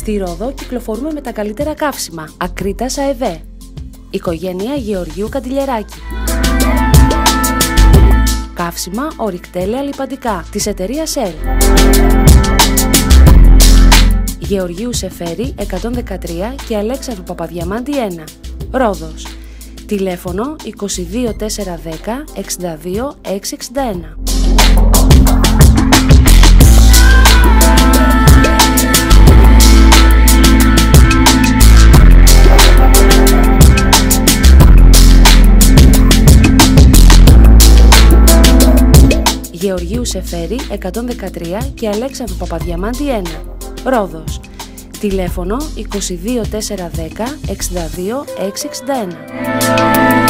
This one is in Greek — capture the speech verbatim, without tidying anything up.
Στη Ρόδο κυκλοφορούμε με τα καλύτερα καύσιμα. Ακρίτας ΑΕΒ. Οικογένεια Γεωργίου Καντιλιεράκη. Καύσιμα ορυκτέλεα λιπαντικά της εταιρείας ΕΛ. Γεωργίου Σεφέρη εκατόν δεκατρία και Αλέξανδρου Παπαδιαμάντη ένα. Ρόδος. Τηλέφωνο είκοσι δύο τέσσερα δέκα εξήντα δύο έξι εξήντα ένα. Γεωργίου Σεφέρη εκατόν δεκατρία και Αλέξανδρου Παπαδιαμάντη ένα. Ρόδος. Τηλέφωνο είκοσι δύο τέσσερα δέκα εξήντα δύο έξι εξήντα ένα.